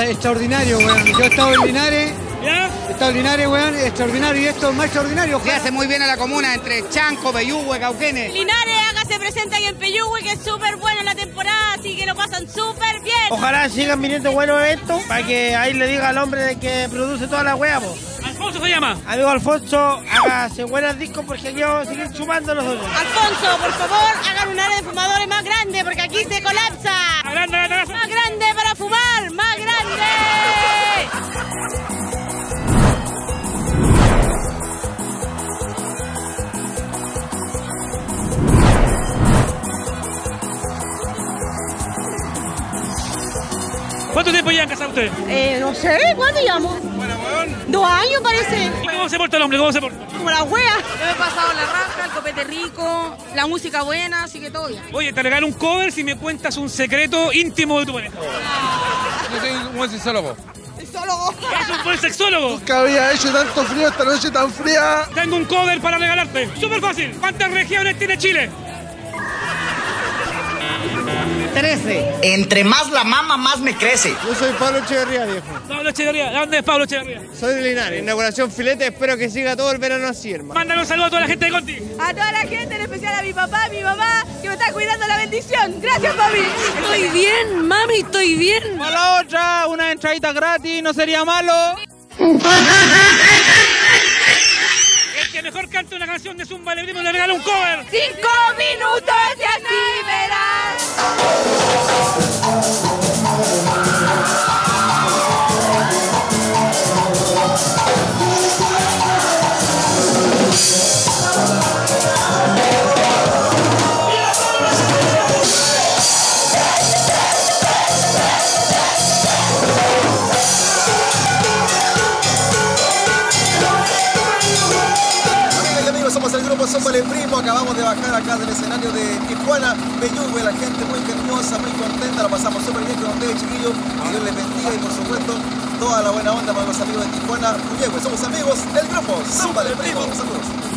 extraordinario, weón. Yo he estado en Linares. ¿Ya? He estado en Linares, weón, extraordinario. Y esto es más extraordinario. Se hace muy bien a la comuna entre Chanco, Peyúgue, Cauquenes. Linares, hágase presente ahí en Peyúgue, que es súper bueno la temporada, así que lo pasan súper bien. Ojalá sigan viniendo buenos eventos para que ahí le diga al hombre de que produce toda la wea, po. Alfonso se llama. Amigo Alfonso, hágase buenos discos porque aquí vamos a seguir chupando nosotros. Alfonso, por favor, hagan un área de fumadores más grande porque aquí se colapsa. Más grande, Más grande para fumar, más grande. ¿Cuánto tiempo llevan casados ustedes? No sé, ¿cuánto llevamos? 2 años parece. ¿Y cómo se porta el hombre? ¿Cómo se porta? Como la wea. Yo me he pasado la raja, el copete rico, la música buena, así que todo bien. Oye, te regalo un cover si me cuentas un secreto íntimo de tu pareja. Yo soy un buen sexólogo. ¿Eres un buen sexólogo? Nunca había hecho tanto frío esta noche tan fría. Tengo un cover para regalarte. Súper fácil. ¿Cuántas regiones tiene Chile? 13. Entre más la mama, más me crece. Yo soy Pablo Echeverría, viejo. Pablo Echeverría. ¿De dónde es Pablo Echeverría? Soy de Linares. Inauguración filete. Espero que siga todo el verano así, hermano. Mándale un saludo a toda la gente de Conti. A toda la gente, en especial a mi mamá, que me está cuidando la bendición. Gracias, papi. Estoy bien, mami, estoy bien. A la otra, una entradita gratis, no sería malo. El que mejor canta una canción de Zumba le Primo le regala un cover. 5 minutos y así verás. Somos el grupo Somos el Primo, acabamos de bajar acá del escenario de Tijuana, Peyúgue, la gente muy cariñosa, muy contenta, la pasamos súper bien con ustedes, chiquillos, que Dios les bendiga y por supuesto toda la buena onda para los amigos de Tijuana, Peyúgue, somos amigos del grupo Somos el Primo, saludos.